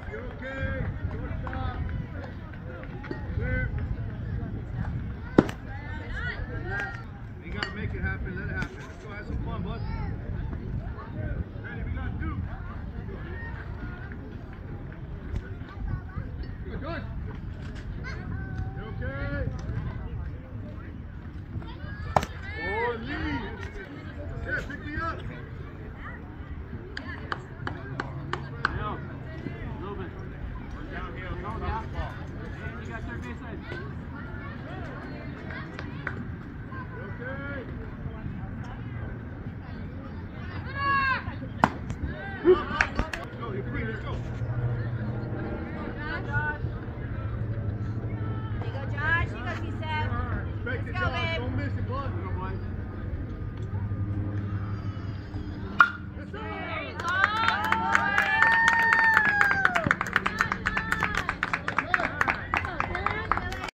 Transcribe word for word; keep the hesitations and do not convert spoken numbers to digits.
You're okay. Short stop. Clear. You gotta make it happen. Let it happen. Let's go have some fun, bud. Ready? We got two. Good, good. You okay? Oh, lead. Yeah, pick me up. Downhill. Downhill. You got third base side.